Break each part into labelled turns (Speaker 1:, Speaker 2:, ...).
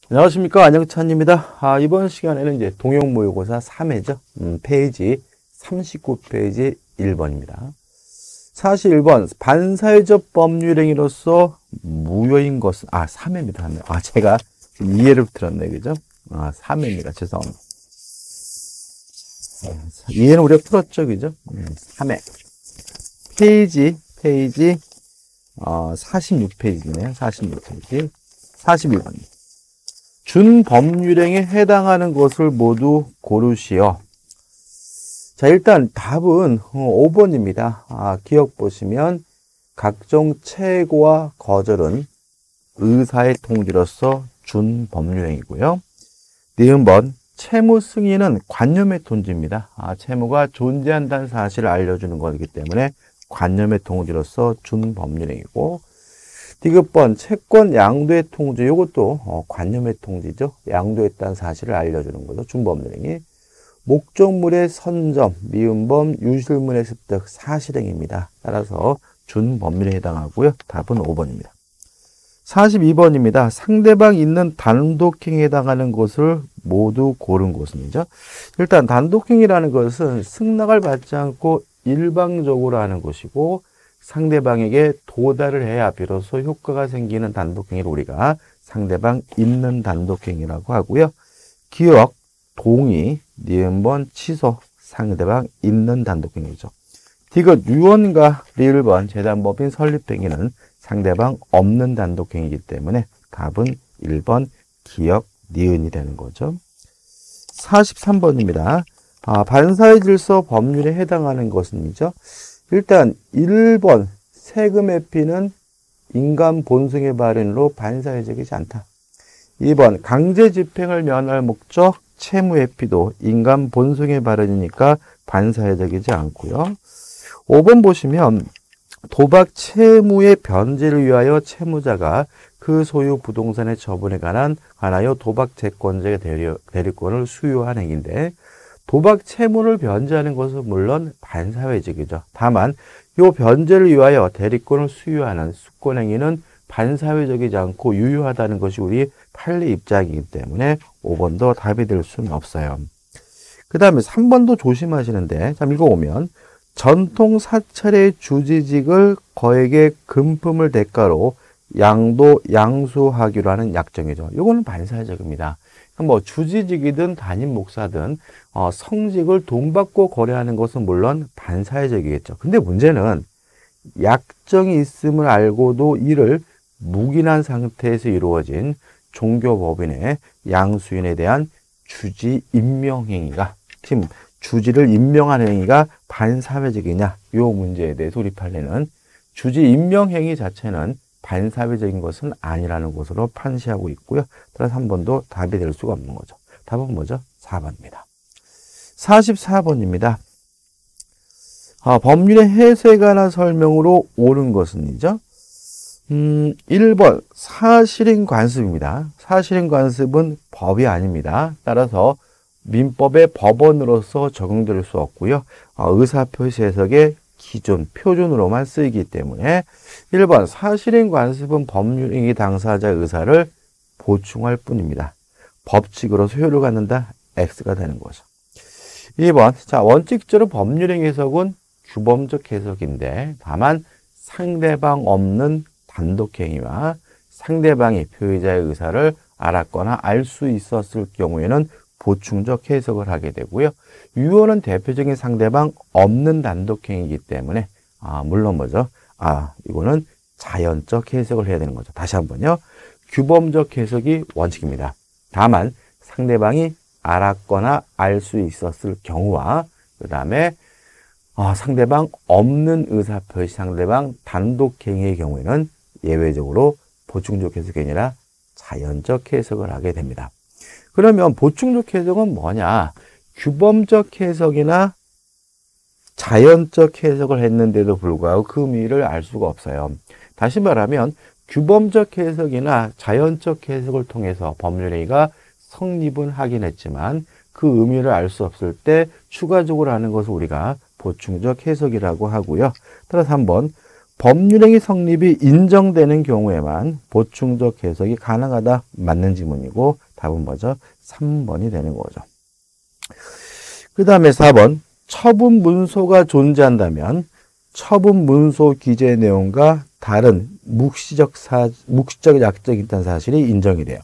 Speaker 1: 안녕하십니까, 안영찬입니다. 이번 시간에는 이제 동형 모의고사 3회죠. 페이지 39페이지 1번입니다. 41번 반사회적 법률행위로서 무효인 것은 3회입니다. 3회. 제가 2회를 들었네, 그죠? 3회입니다. 죄송합니다. 2회는 우리가 풀었죠, 그죠? 3회. 페이지 46페이지네요. 46페이지. 41번입니다. 준법률행위에 해당하는 것을 모두 고르시오. 자, 일단 답은 5번입니다. 기억 보시면 각종 채고와 거절은 의사의 통지로서 준법률행위고요. 니은번 채무 승인은 관념의 통지입니다. 채무가 존재한다는 사실을 알려주는 것이기 때문에 관념의 통지로서 준법률행위고, 디귿번 채권 양도의 통지, 이것도 관념의 통지죠. 양도했다는 사실을 알려주는 거죠. 준법률행위. 목적물의 선점, 미음범, 유실물의 습득, 사실행위입니다. 따라서 준법률에 해당하고요. 답은 5번입니다. 42번입니다. 상대방 있는 단독행위에 해당하는 것을 모두 고른 것은이죠. 일단 단독행위라는 것은 승낙을 받지 않고 일방적으로 하는 것이고, 상대방에게 도달을 해야 비로소 효과가 생기는 단독행위를 우리가 상대방 있는 단독행위라고 하고요. 기억, 동의, 니은번, 취소, 상대방 있는 단독행위죠. 디귿, 유언과 리을번, 재단법인 설립행위는 상대방 없는 단독행위이기 때문에 답은 1번 기억, 니은이 되는 거죠. 43번입니다. 반사회 질서 법률에 해당하는 것은이죠. 일단 1번 세금 회피는 인간 본성의 발현으로 반사회적이지 않다. 2번 강제 집행을 면할 목적 채무 회피도 인간 본성의 발현이니까 반사회적이지 않고요. 5번 보시면 도박 채무의 변제를 위하여 채무자가 그 소유 부동산의 처분에 관하여 도박 채권자의 대리권을 수요한 행위인데, 도박 채무를 변제하는 것은 물론 반사회적이죠. 다만 이 변제를 위하여 대리권을 수요하는 수권행위는 반사회적이지 않고 유효하다는 것이 우리 판례 입장이기 때문에 5번도 답이 될 수는 없어요. 그 다음에 3번도 조심하시는데, 자, 읽어보면 전통 사찰의 주지직을 거액의 금품을 대가로 양수하기로 하는 약정이죠. 이거는 반사회적입니다. 주지직이든 담임 목사든 성직을 돈 받고 거래하는 것은 물론 반사회적이겠죠. 근데 문제는 약정이 있음을 알고도 이를 묵인한 상태에서 이루어진 종교법인의 양수인에 대한 주지 임명행위가, 지금 주지를 임명하는 행위가 반사회적이냐, 이 문제에 대해서 우리 판례는 주지 임명행위 자체는 반사회적인 것은 아니라는 것으로 판시하고 있고요. 따라서 한 번도 답이 될 수가 없는 거죠. 답은 뭐죠? 4번입니다. 44번입니다. 법률의 해석에 관한 설명으로 옳은 것은이죠. 1번 사실인 관습입니다. 사실인 관습은 법이 아닙니다. 따라서 민법의 법원으로서 적용될 수 없고요. 의사표시 해석의 기존, 표준으로만 쓰이기 때문에 1번 사실인 관습은 법률행위 당사자의 의사를 보충할 뿐입니다. 법칙으로서 효력을 갖는다, X가 되는 거죠. 2번, 자, 원칙적으로 법률행위 해석은 규범적 해석인데, 다만 상대방 없는 단독행위와 상대방이 피의자의 의사를 알았거나 알 수 있었을 경우에는 보충적 해석을 하게 되고요. 유언은 대표적인 상대방 없는 단독행위이기 때문에 물론 뭐죠? 이거는 자연적 해석을 해야 되는 거죠. 다시 한번요. 규범적 해석이 원칙입니다. 다만 상대방이 알았거나 알 수 있었을 경우와 그 다음에 상대방 없는 의사표시, 상대방 단독행위의 경우에는 예외적으로 보충적 해석이 아니라 자연적 해석을 하게 됩니다. 그러면 보충적 해석은 뭐냐? 규범적 해석이나 자연적 해석을 했는데도 불구하고 그 의미를 알 수가 없어요. 다시 말하면 규범적 해석이나 자연적 해석을 통해서 법률행위가 성립은 하긴 했지만 그 의미를 알 수 없을 때 추가적으로 하는 것을 우리가 보충적 해석이라고 하고요. 따라서 한번 법률행위 성립이 인정되는 경우에만 보충적 해석이 가능하다. 맞는 지문이고 답은 뭐죠? 3번이 되는 거죠. 그 다음에 4번. 처분 문서가 존재한다면 처분 문서 기재 내용과 다른 묵시적 약정이 있다는 사실이 인정이 돼요.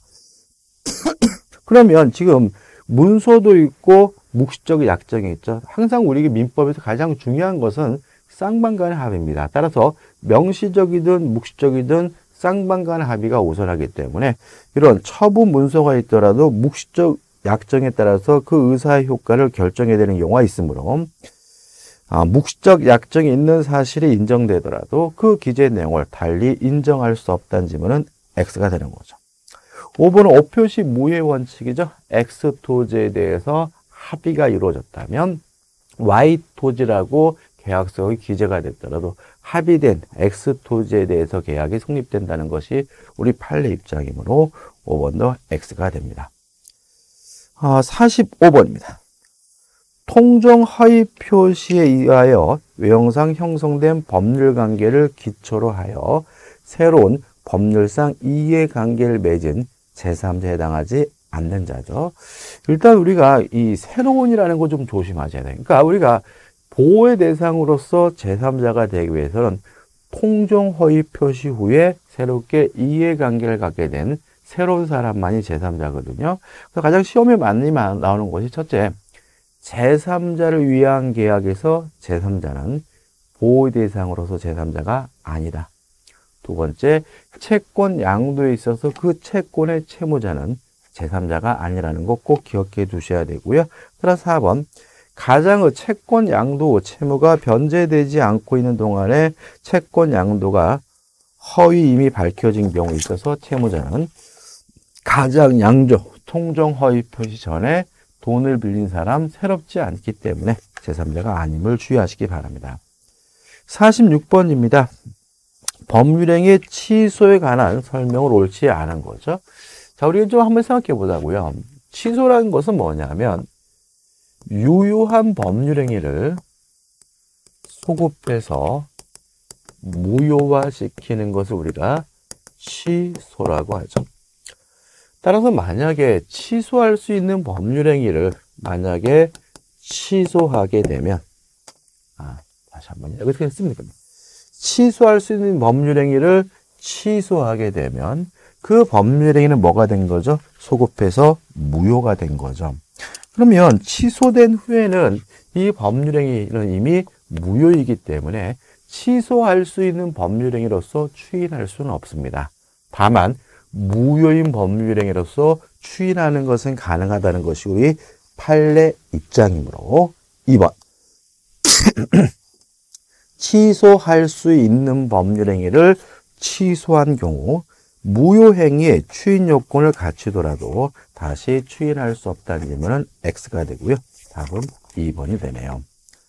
Speaker 1: 그러면 지금 문서도 있고 묵시적 약정이 있죠. 항상 우리 민법에서 가장 중요한 것은 쌍방간의 합의입니다. 따라서 명시적이든 묵시적이든 쌍방간의 합의가 우선하기 때문에 이런 처분 문서가 있더라도 묵시적 약정에 따라서 그 의사의 효과를 결정해야 되는 경우가 있으므로 묵시적 약정이 있는 사실이 인정되더라도 그 기재 내용을 달리 인정할 수 없다는 지문은 X가 되는 거죠. 5번은 오표시 무효의 원칙이죠. X 토지에 대해서 합의가 이루어졌다면 Y 토지라고 계약서의 기재가 됐더라도 합의된 X 토지에 대해서 계약이 성립된다는 것이 우리 판례 입장이므로 5번도 X가 됩니다. 45번입니다. 통정 허위 표시에 의하여 외형상 형성된 법률관계를 기초로 하여 새로운 법률상 이해관계를 맺은 제3자에 해당하지 않는 자죠. 일단 우리가 이 새로운이라는 거 좀 조심하셔야 돼요. 그러니까 우리가 보호의 대상으로서 제3자가 되기 위해서는 통정 허위 표시 후에 새롭게 이해관계를 갖게 된 새로운 사람만이 제3자거든요. 그래서 가장 시험에 많이 나오는 것이 첫째, 제3자를 위한 계약에서 제3자는 보호의 대상으로서 제3자가 아니다. 두 번째, 채권 양도에 있어서 그 채권의 채무자는 제3자가 아니라는 거 꼭 기억해 두셔야 되고요. 따라서 4번, 가장의 채권 양도 채무가 변제되지 않고 있는 동안에 채권 양도가 허위 이미 밝혀진 경우에 있어서 채무자는 가장 양조, 통정 허위 표시 전에 돈을 빌린 사람 새롭지 않기 때문에 제3자가 아님을 주의하시기 바랍니다. 46번입니다. 법률행위 취소에 관한 설명을 옳지 않은 거죠. 자, 우리가 좀 한번 생각해 보자고요. 취소라는 것은 뭐냐면 유효한 법률행위를 소급해서 무효화시키는 것을 우리가 취소라고 하죠. 따라서 만약에 취소할 수 있는 법률행위를 만약에 취소하게 되면 다시 한번 어떻게 했습니까? 취소할 수 있는 법률행위를 취소하게 되면 그 법률행위는 뭐가 된 거죠? 소급해서 무효가 된 거죠. 그러면 취소된 후에는 이 법률행위는 이미 무효이기 때문에 취소할 수 있는 법률행위로서 추인할 수는 없습니다. 다만 무효인 법률행위로서 추인하는 것은 가능하다는 것이 우리 판례 입장이므로 2번 취소할 수 있는 법률행위를 취소한 경우 무효행위의 추인 요건을 갖추더라도 다시 추인할 수 없다는 질문은 X가 되고요. 답은 2번이 되네요.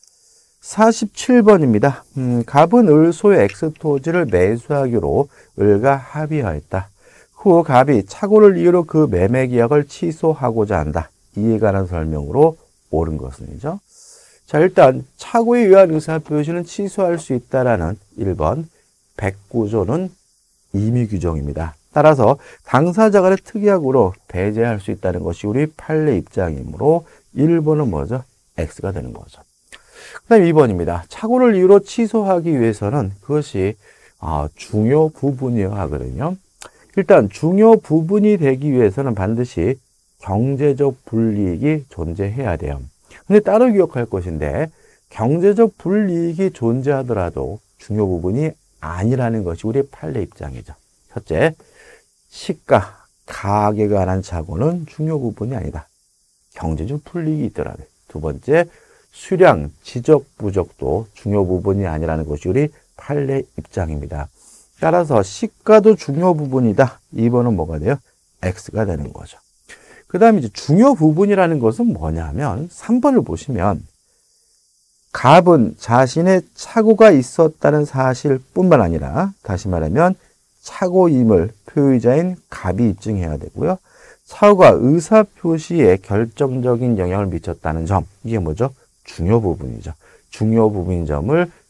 Speaker 1: 47번입니다. 갑은 을소의 X토지를 매수하기로 을과 합의하였다. 후 갑이 착오를 이유로 그 매매 계약을 취소하고자 한다. 이에 관한 설명으로 옳은 것은이죠. 자, 일단 착오에 의한 의사표시는 취소할 수 있다라는 1번 109조는 임의 규정입니다. 따라서 당사자 간의 특약으로 배제할 수 있다는 것이 우리 판례 입장이므로 1번은 뭐죠? X가 되는 거죠. 그 다음에 2번입니다. 착오를 이유로 취소하기 위해서는 그것이 중요 부분이어야 하거든요. 일단 중요 부분이 되기 위해서는 반드시 경제적 불이익이 존재해야 돼요. 근데 따로 기억할 것인데 경제적 불이익이 존재하더라도 중요 부분이 아니라는 것이 우리 판례 입장이죠. 첫째, 시가, 가격에 관한 착오는 중요 부분이 아니다. 경제적 불이익이 있더라도. 두 번째, 수량, 지적, 부적도 중요 부분이 아니라는 것이 우리 판례 입장입니다. 따라서 시가도 중요 부분이다. 2번은 뭐가 돼요? X가 되는 거죠. 그 다음에 이제 중요 부분이라는 것은 뭐냐면 3번을 보시면 갑은 자신의 착오가 있었다는 사실뿐만 아니라 다시 말하면 착오임을 표의자인 갑이 입증해야 되고요. 착오가 의사표시에 결정적인 영향을 미쳤다는 점, 이게 뭐죠? 중요 부분이죠. 중요 부분인 점을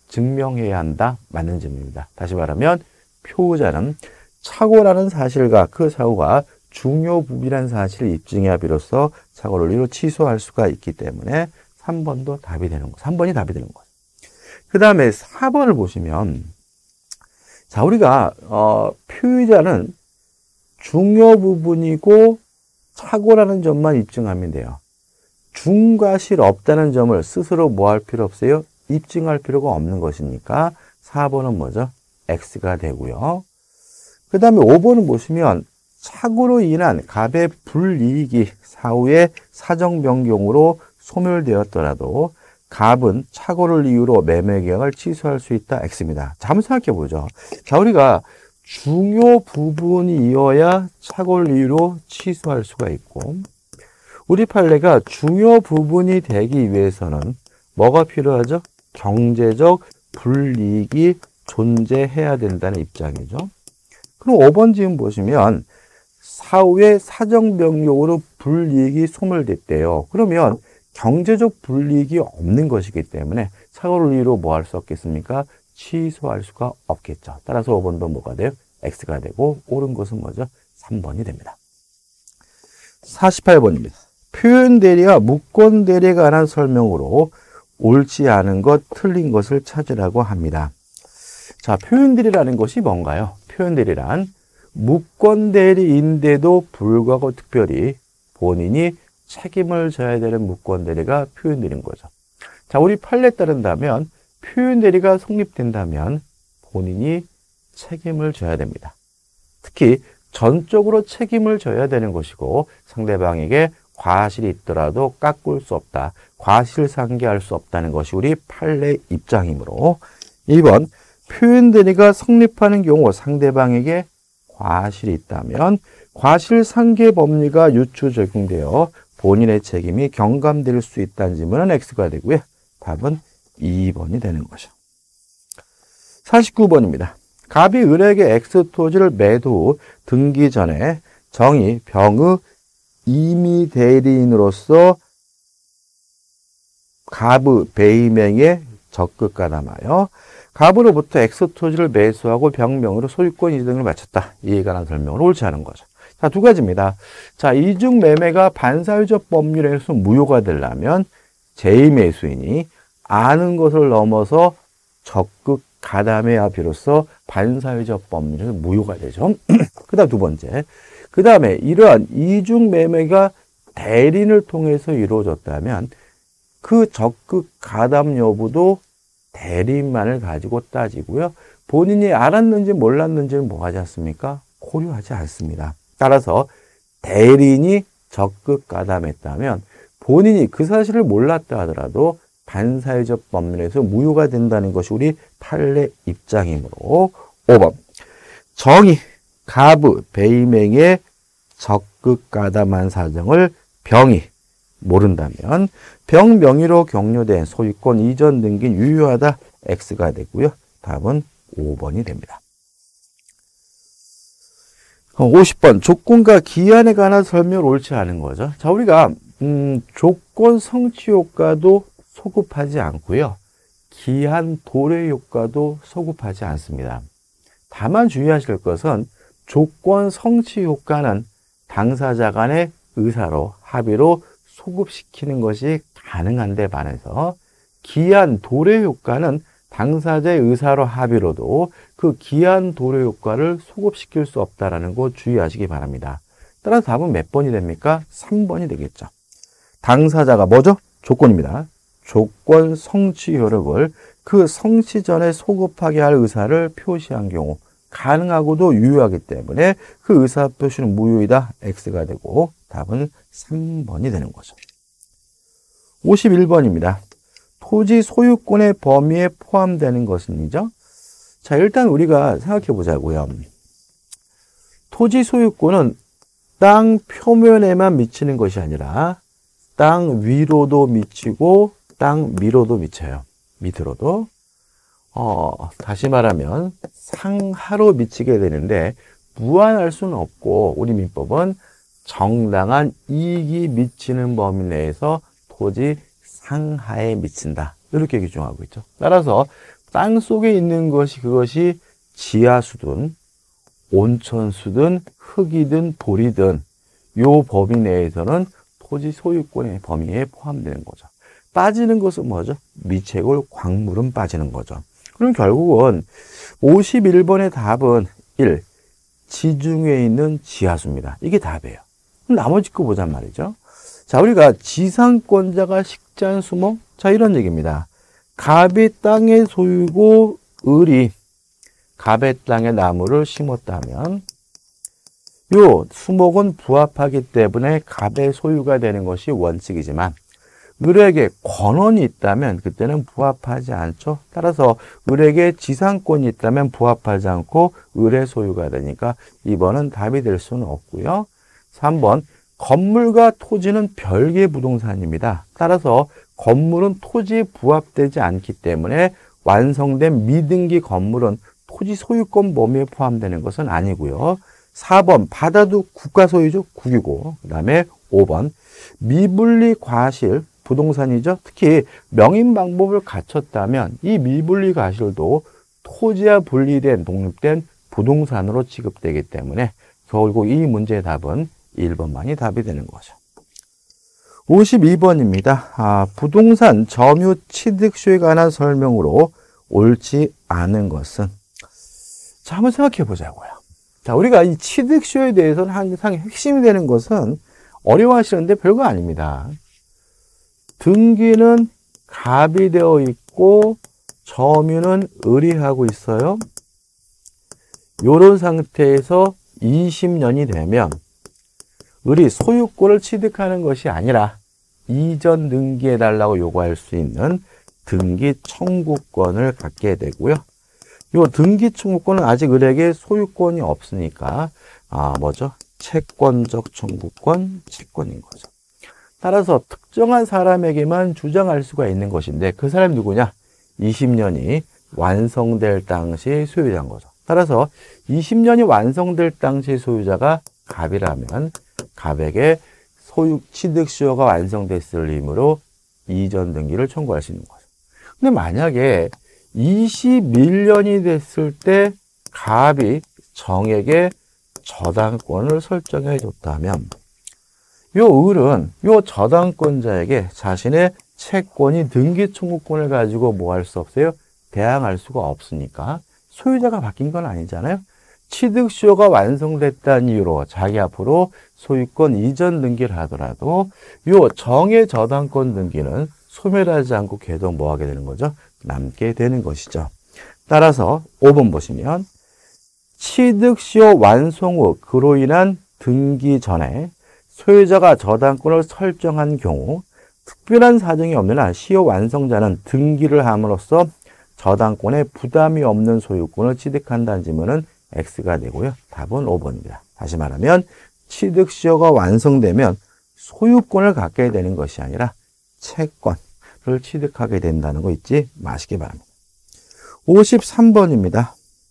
Speaker 1: 증명해야 한다. 맞는 질문입니다. 다시 말하면 표의자는 착오라는 사실과 그 사고가 중요 부비라는 사실을 입증해야 비로소 착오를 이루 취소할 수가 있기 때문에 3번도 답이 되는 거. 3번이 답이 되는 거예요. 그 다음에 4번을 보시면 자, 우리가 표의자는 중요 부분이고 착오라는 점만 입증하면 돼요. 중과실 없다는 점을 스스로 뭐 할 필요 없어요? 입증할 필요가 없는 것이니까 4번은 뭐죠? X가 되고요. 그 다음에 5번은 보시면 착오로 인한 갑의 불이익이 사후에 사정 변경으로 소멸되었더라도 갑은 착오를 이유로 매매 계약을 취소할 수 있다. X입니다. 자, 한번 생각해 보죠. 자, 우리가 중요 부분이어야 착오를 이유로 취소할 수가 있고, 우리 판례가 중요 부분이 되기 위해서는 뭐가 필요하죠? 경제적 불이익이 존재해야 된다는 입장이죠. 그럼 5번 지금 보시면 사후에 사정 변경으로 불이익이 소멸됐대요. 그러면 경제적 불이익이 없는 것이기 때문에 착오를 이유로 뭐 할 수 없겠습니까? 취소할 수가 없겠죠. 따라서 5번도 뭐가 돼요? X가 되고 옳은 것은 뭐죠? 3번이 됩니다. 48번입니다. 표현 대리와 무권 대리에 관한 설명으로 옳지 않은 것, 틀린 것을 찾으라고 합니다. 자, 표현 대리라는 것이 뭔가요? 표현 대리란 무권 대리인데도 불구하고 특별히 본인이 책임을 져야 되는 무권 대리가 표현 대리인 거죠. 자, 우리 판례에 따른다면 표현 대리가 성립된다면 본인이 책임을 져야 됩니다. 특히 전적으로 책임을 져야 되는 것이고 상대방에게 과실이 있더라도 깎을 수 없다. 과실상계할 수 없다는 것이 우리 판례 입장이므로 2번 표현 대리가 성립하는 경우 상대방에게 과실이 있다면 과실상계 법리가 유추 적용되어 본인의 책임이 경감될 수 있다는 질문은 X가 되고요. 답은 2번이 되는 거죠. 49번입니다. 갑이 을에게 X토지를 매도 후 등기 전에 정이 병의 임의 대리인으로서 갑의 배임행에 적극 가담하여 갑으로부터 X토지를 매수하고 병명으로 소유권 이등을 마쳤다. 이에 관한 설명을 옳지 않은 거죠. 자, 두 가지입니다. 자, 이중 매매가 반사회적 법률에서 무효가 되려면 제2매수인이 아는 것을 넘어서 적극 가담해야 비로소 반사회적 법률에서 무효가 되죠. 그 다음 두 번째. 그 다음에 이러한 이중 매매가 대리인을 통해서 이루어졌다면 그 적극 가담 여부도 대리인만을 가지고 따지고요. 본인이 알았는지 몰랐는지는 뭐 하지 않습니까? 고려하지 않습니다. 따라서 대리인이 적극 가담했다면 본인이 그 사실을 몰랐다 하더라도 반사회적 법률에서 무효가 된다는 것이 우리 판례 입장이므로 5번 정의 갑의 배임행에 적극 가담한 사정을 병이 모른다면 병명의로 격려된 소유권 이전 등기는 유효하다. X가 되고요. 답은 5번이 됩니다. 50번 조건과 기한에 관한 설명을 옳지 않은 거죠. 자, 우리가 조건 성취 효과도 소급하지 않고요. 기한 도래 효과도 소급하지 않습니다. 다만 주의하실 것은 조건 성취 효과는 당사자 간의 의사로 합의로 소급시키는 것이 가능한데 반해서 기한 도래 효과는 당사자의 의사로 합의로도 그 기한 도래 효과를 소급시킬 수 없다는 거 주의하시기 바랍니다. 따라서 답은 몇 번이 됩니까? 3번이 되겠죠. 당사자가 뭐죠? 조건입니다. 조건 성취 효력을 그 성취 전에 소급하게 할 의사를 표시한 경우 가능하고도 유효하기 때문에 그 의사 표시는 무효이다. X가 되고 답은 3번이 되는 거죠. 51번입니다. 토지 소유권의 범위에 포함되는 것은이죠. 자, 일단 우리가 생각해 보자고요. 토지 소유권은 땅 표면에만 미치는 것이 아니라 땅 위로도 미치고 땅 밑으로도 미쳐요. 밑으로도. 다시 말하면 상하로 미치게 되는데 무한할 수는 없고 우리 민법은 정당한 이익이 미치는 범위 내에서 토지 상하에 미친다. 이렇게 규정하고 있죠. 따라서 땅 속에 있는 것이 그것이 지하수든 온천수든 흙이든 돌이든 요 범위 내에서는 토지 소유권의 범위에 포함되는 거죠. 빠지는 것은 뭐죠? 미채굴 광물은 빠지는 거죠. 그럼 결국은 51번의 답은 1. 지중해에 있는 지하수입니다. 이게 답이에요. 그럼 나머지 거 보자 말이죠. 자, 우리가 지상권자가 식자수목? 자, 이런 얘기입니다. 갑이 땅의 소유고 을이 갑의 땅에 나무를 심었다면 요 수목은 부합하기 때문에 갑의 소유가 되는 것이 원칙이지만 을에게 권원이 있다면 그때는 부합하지 않죠. 따라서 을에게 지상권이 있다면 부합하지 않고 을의 소유가 되니까 2번은 답이 될 수는 없고요. 3번 건물과 토지는 별개의 부동산입니다. 따라서 건물은 토지에 부합되지 않기 때문에 완성된 미등기 건물은 토지 소유권 범위에 포함되는 것은 아니고요. 4번 바다도 국가 소유죠. 국유고. 그 다음에 5번 미분리 과실 부동산이죠. 특히 명인 방법을 갖췄다면 이 미분리 과실도 토지와 분리된 독립된 부동산으로 취급되기 때문에 결국 이 문제의 답은 1번만이 답이 되는 거죠. 52번입니다. 부동산 점유 취득쇼에 관한 설명으로 옳지 않은 것은? 자, 한번 생각해 보자고요. 자, 우리가 이 취득쇼에 대해서는 항상 핵심이 되는 것은 어려워하시는데 별거 아닙니다. 등기는 갑이 되어 있고 점유는 을이 하고 있어요. 이런 상태에서 20년이 되면 을이 소유권을 취득하는 것이 아니라 이전 등기해달라고 요구할 수 있는 등기 청구권을 갖게 되고요. 이 등기 청구권은 아직 을에게 소유권이 없으니까 채권적 청구권, 채권인 거죠. 따라서 특정한 사람에게만 주장할 수가 있는 것인데 그 사람이 누구냐? 20년이 완성될 당시의 소유자인 거죠. 따라서 20년이 완성될 당시의 소유자가 갑이라면 갑에게 소유 취득 시효가 완성됐을 의무로 이전 등기를 청구할 수 있는 거죠. 근데 만약에 21년이 됐을 때 갑이 정에게 저당권을 설정해 줬다면 요 을은 요 저당권자에게 자신의 채권이 등기 청구권을 가지고 뭐 할 수 없어요? 대항할 수가 없으니까 소유자가 바뀐 건 아니잖아요. 취득시효가 완성됐다는 이유로 자기 앞으로 소유권 이전 등기를 하더라도 요 정의 저당권 등기는 소멸하지 않고 계속 뭐 하게 되는 거죠? 남게 되는 것이죠. 따라서 5번 보시면 취득시효 완성 후 그로 인한 등기 전에 소유자가 저당권을 설정한 경우 특별한 사정이 없는 한 시효 완성자는 등기를 함으로써 저당권에 부담이 없는 소유권을 취득한다는 질문은 X가 되고요. 답은 5번입니다. 다시 말하면 취득시효가 완성되면 소유권을 갖게 되는 것이 아니라 채권을 취득하게 된다는 거 잊지 마시기 바랍니다. 53번입니다.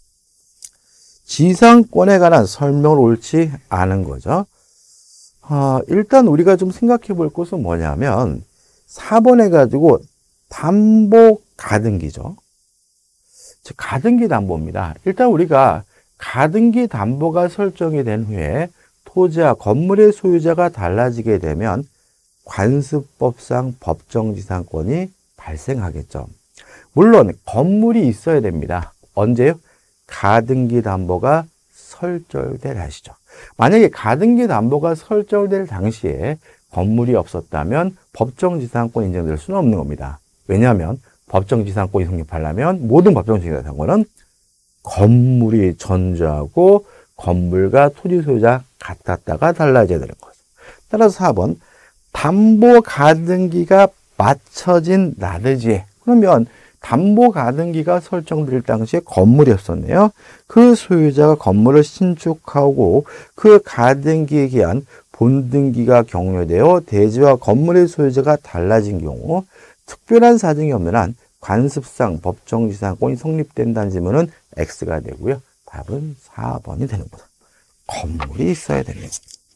Speaker 1: 지상권에 관한 설명을 옳지 않은 거죠. 일단 우리가 좀 생각해 볼 것은 뭐냐면 4번에 가지고 담보 가등기죠. 즉 가등기 담보입니다. 일단 우리가 가등기 담보가 설정이 된 후에 토지와 건물의 소유자가 달라지게 되면 관습법상 법정지상권이 발생하겠죠. 물론 건물이 있어야 됩니다. 언제요? 가등기 담보가 설정될 하시죠. 만약에 가등기 담보가 설정될 당시에 건물이 없었다면 법정지상권 인정될 수는 없는 겁니다. 왜냐하면 법정지상권이 성립하려면 모든 법정지상권은 건물이 존재하고 건물과 토지 소유자 같았다가 달라져야 되는 거죠. 따라서 4번 담보 가등기가 맞춰진 나머지에 그러면 담보 가등기가 설정될 당시에 건물이 없었네요. 그 소유자가 건물을 신축하고 그 가등기에 기한 본등기가 경료되어 대지와 건물의 소유자가 달라진 경우 특별한 사정이 없는 한 관습상 법정지상권이 성립된다는 질문은 X가 되고요. 답은 4번이 되는 거다. 건물이 있어야 됩니다.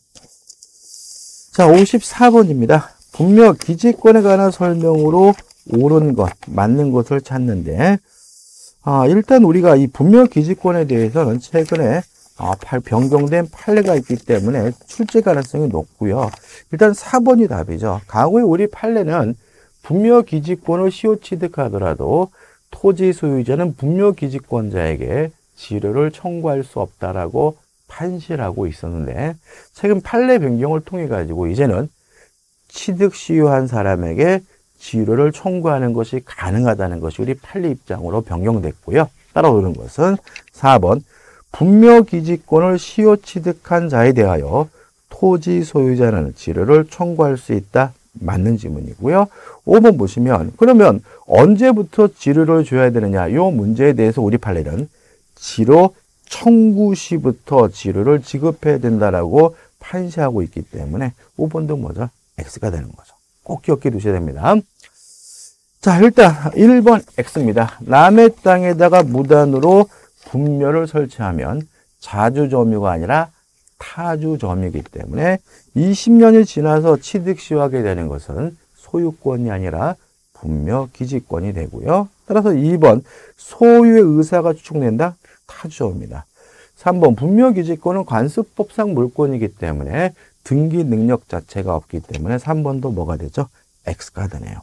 Speaker 1: 자, 54번입니다. 분명 기지권에 관한 설명으로 옳은 것, 맞는 것을 찾는데 일단 우리가 이 분묘기지권에 대해서는 최근에 변경된 판례가 있기 때문에 출제 가능성이 높고요. 일단 4번이 답이죠. 과거에 우리 판례는 분묘기지권을 시효 취득하더라도 토지 소유자는 분묘기지권자에게 지료를 청구할 수 없다라고 판시하고 있었는데, 최근 판례 변경을 통해 가지고 이제는 취득 시효한 사람에게 지료를 청구하는 것이 가능하다는 것이 우리 판례 입장으로 변경됐고요. 따라오는 것은 4번 분묘기지권을 시효 취득한 자에 대하여 토지 소유자는 지료를 청구할 수 있다. 맞는 지문이고요. 5번 보시면 그러면 언제부터 지료를 줘야 되느냐, 이 문제에 대해서 우리 판례는 지료 청구 시부터 지료를 지급해야 된다라고 판시하고 있기 때문에 5번도 뭐죠? X가 되는 거죠. 꼭 기억해 두셔야 됩니다. 자, 일단 1번 X입니다. 남의 땅에다가 무단으로 분묘를 설치하면 자주점유가 아니라 타주점유이기 때문에 20년이 지나서 취득시효하게 되는 것은 소유권이 아니라 분묘기지권이 되고요. 따라서 2번 소유의 의사가 추측된다. 타주입니다. 3번 분묘기지권은 관습법상 물권이기 때문에 등기 능력 자체가 없기 때문에 3번도 뭐가 되죠? X가 되네요.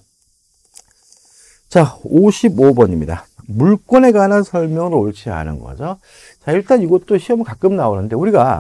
Speaker 1: 자, 55번입니다. 물권에 관한 설명을 옳지 않은 거죠. 자, 일단 이것도 시험 가끔 나오는데 우리가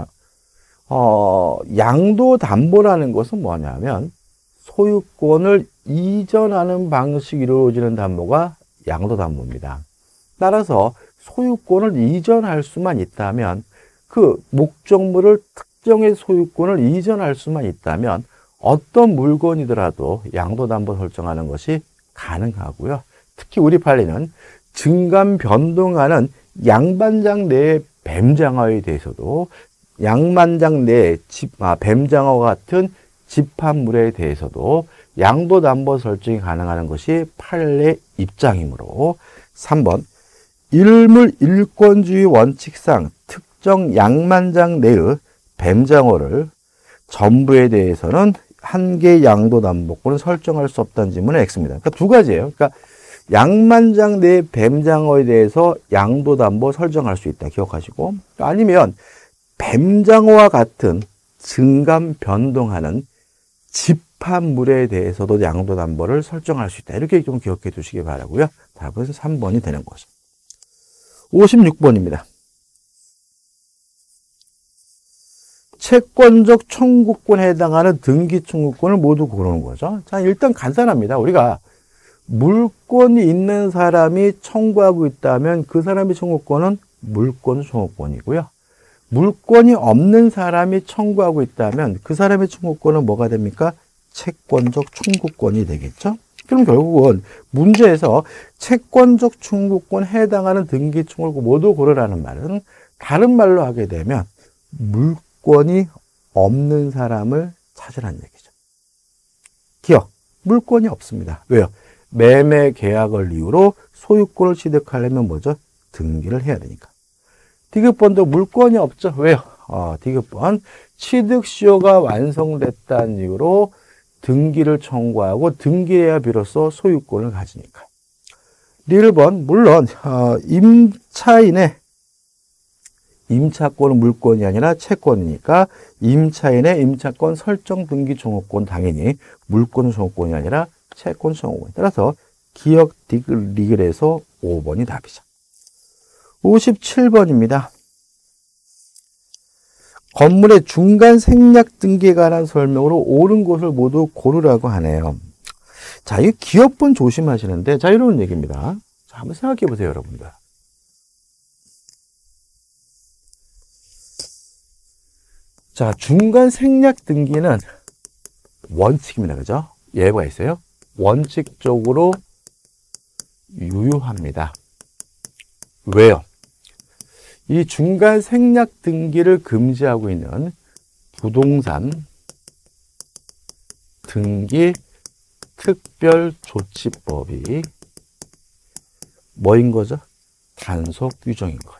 Speaker 1: 양도담보라는 것은 뭐냐면 소유권을 이전하는 방식으로 이루어지는 담보가 양도담보입니다. 따라서 소유권을 이전할 수만 있다면, 그 목적물을 특정의 소유권을 이전할 수만 있다면 어떤 물건이더라도 양도담보 설정하는 것이 가능하고요. 특히 우리 판례는 증감 변동하는 양반장 내의 뱀장어에 대해서도, 양반장 내의 뱀장어와 같은 집합물에 대해서도 양도담보 설정이 가능한 것이 판례 입장이므로 3번 일물 일권주의 원칙상 특정 양만장 내의 뱀장어를 전부에 대해서는 한계 양도담보권을 설정할 수 없다는 질문은 X입니다. 그러니까 두 가지예요. 그러니까 양만장 내의 뱀장어에 대해서 양도담보 설정할 수 있다. 기억하시고, 아니면 뱀장어와 같은 증감 변동하는 집합물에 대해서도 양도담보를 설정할 수 있다. 이렇게 좀 기억해 두시기 바라고요. 답은 3번이 되는 거죠. 56번입니다. 채권적 청구권에 해당하는 등기 청구권을 모두 고르는 거죠. 자, 일단 간단합니다. 우리가 물권이 있는 사람이 청구하고 있다면 그 사람의 청구권은 물권 청구권이고요. 물권이 없는 사람이 청구하고 있다면 그 사람의 청구권은 뭐가 됩니까? 채권적 청구권이 되겠죠. 그럼 결국은 문제에서 채권적 청구권에 해당하는 등기 청구권 모두 고르라는 말은 다른 말로 하게 되면 물권이 없는 사람을 찾으라는 얘기죠. 기억, 물권이 없습니다. 왜요? 매매 계약을 이유로 소유권을 취득하려면 뭐죠? 등기를 해야 되니까. 디귿번도 물권이 없죠. 왜요? 디귿번 취득시효가 완성됐다는 이유로 등기를 청구하고 등기해야 비로소 소유권을 가지니까. 리을번 물론 임차인의 임차권은 물권이 아니라 채권이니까 임차인의 임차권 설정 등기 청구권 당연히 물권 청구권이 아니라 채권 청구권. 따라서 기억 디귿 리을에서 5번이 답이죠. 57번입니다. 건물의 중간 생략 등기에 관한 설명으로 옳은 것을 모두 고르라고 하네요. 자, 이 기억번 조심하시는데, 자, 이런 얘기입니다. 자, 한번 생각해 보세요, 여러분들. 자, 중간 생략 등기는 원칙입니다. 그죠? 예가 있어요. 원칙적으로 유효합니다. 왜요? 이 중간 생략 등기를 금지하고 있는 부동산 등기 특별조치법이 뭐인 거죠? 단속 규정인 거죠.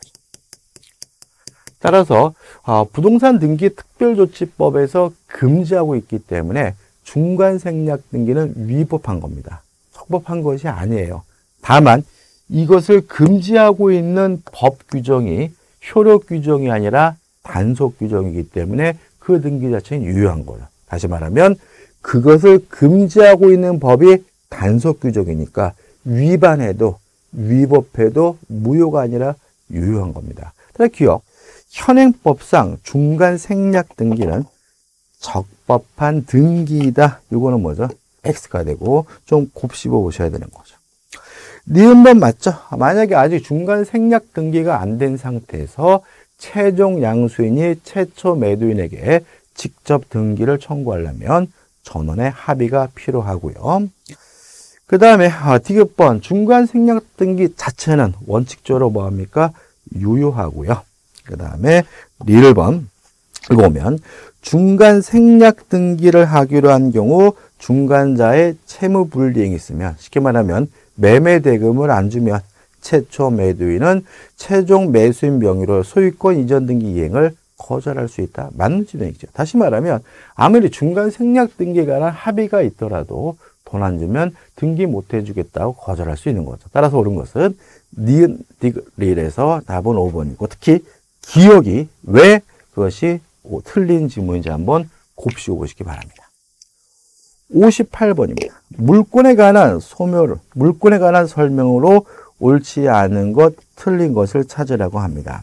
Speaker 1: 따라서 부동산 등기 특별조치법에서 금지하고 있기 때문에 중간 생략 등기는 위법한 겁니다. 적법한 것이 아니에요. 다만 이것을 금지하고 있는 법 규정이 효력 규정이 아니라 단속 규정이기 때문에 그 등기 자체는 유효한 거예요. 다시 말하면 그것을 금지하고 있는 법이 단속 규정이니까 위반해도 위법해도 무효가 아니라 유효한 겁니다. 그래서 기억, 현행법상 중간 생략 등기는 적법한 등기이다. 이거는 뭐죠? X가 되고 좀 곱씹어 보셔야 되는 거죠. 니은법 맞죠? 만약에 아직 중간 생략 등기가 안 된 상태에서 최종 양수인이 최초 매도인에게 직접 등기를 청구하려면 전원의 합의가 필요하고요. 그 다음에 디귿번 중간 생략 등기 자체는 원칙적으로 뭐합니까? 유효하고요. 그 다음에 리을번 읽어보면 중간 생략 등기를 하기로 한 경우 중간자의 채무 불이행이 있으면 쉽게 말하면 매매 대금을 안 주면 최초 매도인은 최종 매수인 명의로 소유권 이전 등기 이행을 거절할 수 있다. 맞는 지명이죠. 다시 말하면 아무리 중간 생략 등기에 관한 합의가 있더라도 돈 안 주면 등기 못 해주겠다고 거절할 수 있는 거죠. 따라서 옳은 것은 니은, 디귿, 릴에서 답은 5번이고 특히 기억이 왜 그것이 틀린 지문인지 한번 곱씹어 보시기 바랍니다. 58번입니다. 물권에 관한 설명으로 옳지 않은 것, 틀린 것을 찾으라고 합니다.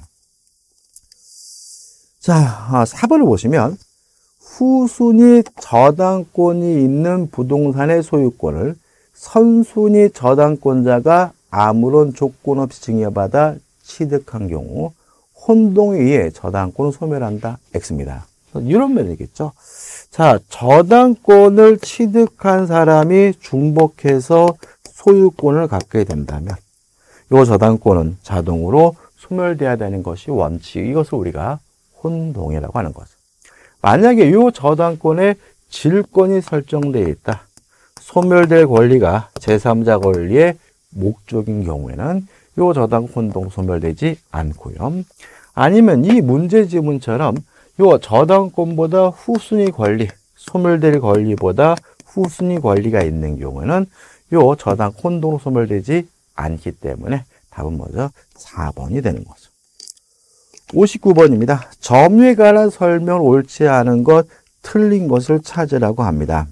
Speaker 1: 자, 4번을 보시면 후순위 저당권이 있는 부동산의 소유권을 선순위 저당권자가 아무런 조건 없이 증여받아 취득한 경우 혼동에 의해 저당권을 소멸한다. X입니다. 이런 면이겠죠. 자, 저당권을 취득한 사람이 중복해서 소유권을 갖게 된다면 이 저당권은 자동으로 소멸돼야 되는 것이 원칙. 이것을 우리가 혼동이라고 하는 거죠. 만약에 이 저당권에 질권이 설정되어 있다. 소멸될 권리가 제3자 권리의 목적인 경우에는 이 저당 혼동 소멸되지 않고요. 아니면 이 문제 지문처럼 이 저당권보다 후순위 권리, 소멸될 권리보다 후순위 권리가 있는 경우에는 이 저당 혼동 소멸되지 않기 때문에 답은 뭐죠? 4번이 되는 거죠. 59번입니다. 점유에 관한 설명을 옳지 않은 것, 틀린 것을 찾으라고 합니다.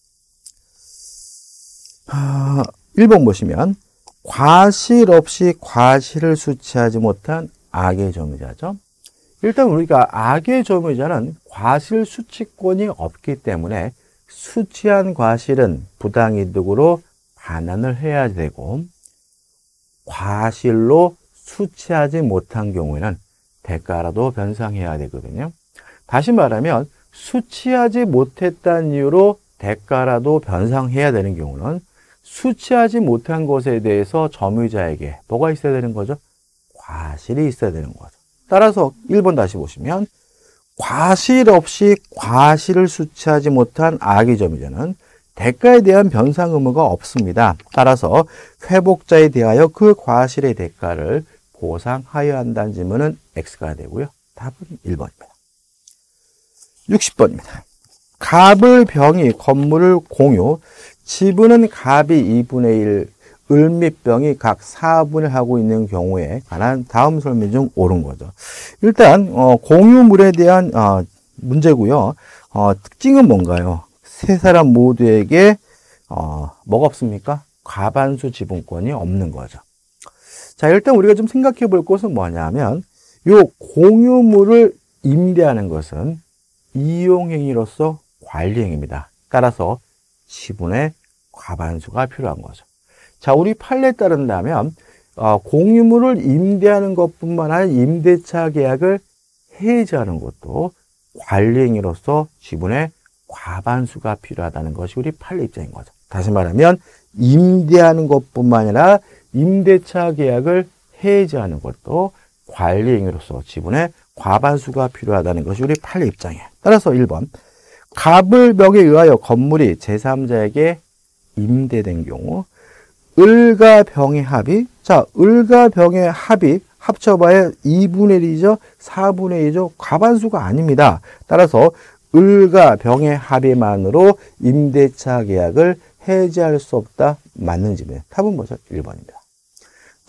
Speaker 1: 1번 보시면 과실 없이 과실을 수취하지 못한 악의 점유자죠. 일단 우리가 악의 점유자는 과실 수취권이 없기 때문에 수취한 과실은 부당이득으로 반환을 해야 되고 과실로 수취하지 못한 경우에는 대가라도 변상해야 되거든요. 다시 말하면 수취하지 못했다는 이유로 대가라도 변상해야 되는 경우는 수취하지 못한 것에 대해서 점유자에게 뭐가 있어야 되는 거죠? 과실이 있어야 되는 거죠. 따라서 1번 다시 보시면 과실 없이 과실을 수취하지 못한 악의 점유자는 대가에 대한 변상 의무가 없습니다. 따라서 회복자에 대하여 그 과실의 대가를 보상하여야 한다는 질문은 X가 되고요. 답은 1번입니다. 60번입니다. 갑을 병이 건물을 공유, 지분은 갑이 2분의 1, 을 및 병이 각 4분을 하고 있는 경우에 관한 다음 설명 중 옳은 거죠. 일단 공유물에 대한 문제고요. 특징은 뭔가요? 세 사람 모두에게 뭐가 없습니까? 과반수 지분권이 없는 거죠. 자, 일단 우리가 좀 생각해 볼 것은 뭐냐면 요 공유물을 임대하는 것은 이용행위로서 관리행위입니다. 따라서 지분의 과반수가 필요한 거죠. 자, 우리 판례에 따른다면 공유물을 임대하는 것뿐만 아니라 임대차 계약을 해지하는 것도 관리행위로서 지분의 과반수가 필요하다는 것이 우리 판례 입장인 거죠. 다시 말하면 임대하는 것뿐만 아니라 임대차 계약을 해지하는 것도 관리행위로서 지분의 과반수가 필요하다는 것이 우리 판례 입장이에요. 따라서 1번 갑을 벽에 의하여 건물이 제3자에게 임대된 경우 을과 병의 합이, 자, 을과 병의 합이 합쳐봐야 2분의 1이죠. 4분의 2죠. 과반수가 아닙니다. 따라서 을과 병의 합의만으로 임대차 계약을 해지할 수 없다. 맞는 질문. 답은 뭐죠? 1번입니다.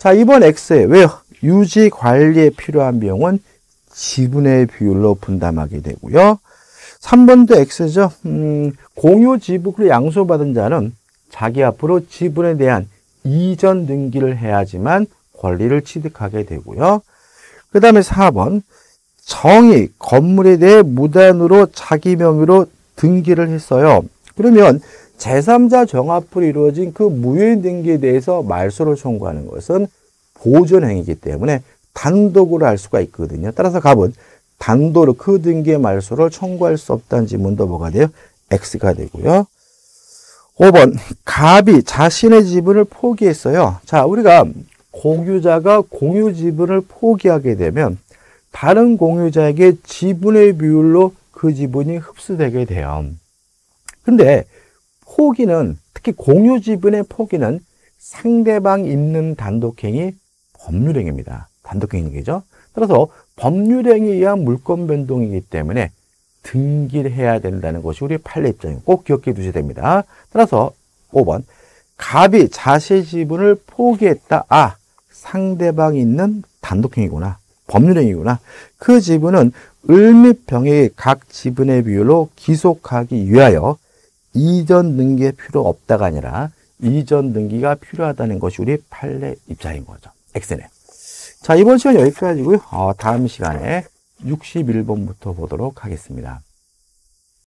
Speaker 1: 자, 이번 X에 왜요? 유지 관리에 필요한 비용은 지분의 비율로 분담하게 되고요. 3번도 X죠. 공유 지분을 양수받은 자는 자기 앞으로 지분에 대한 이전 등기를 해야지만 권리를 취득하게 되고요. 그 다음에 4번 정의 건물에 대해 무단으로 자기 명의로 등기를 했어요. 그러면 제3자 정합으로 이루어진 그 무효인 등기에 대해서 말소를 청구하는 것은 보존행위이기 때문에 단독으로 할 수가 있거든요. 따라서 갑은 단독으로 그 등기의 말소를 청구할 수 없다는 지문도 뭐가 돼요? X가 되고요. 5번 갑이 자신의 지분을 포기했어요. 자, 우리가 공유자가 공유 지분을 포기하게 되면 다른 공유자에게 지분의 비율로 그 지분이 흡수되게 돼요. 근데 포기는, 특히 공유 지분의 포기는 상대방 있는 단독행위 법률행위입니다. 단독행위죠. 따라서 법률행위에 의한 물권 변동이기 때문에 등기를 해야 된다는 것이 우리 판례 입장이고 꼭 기억해 두셔야 됩니다. 따라서 5번 갑이 자신의 지분을 포기했다. 아, 상대방이 있는 단독행위구나. 법률행위구나. 그 지분은 을 및 병의 각 지분의 비율로 기속하기 위하여 이전 등기의 필요 없다가 아니라 이전 등기가 필요하다는 것이 우리 판례 입장인 거죠. X네. 자, 이번 시간 여기까지고요. 다음 시간에 61번부터 보도록 하겠습니다.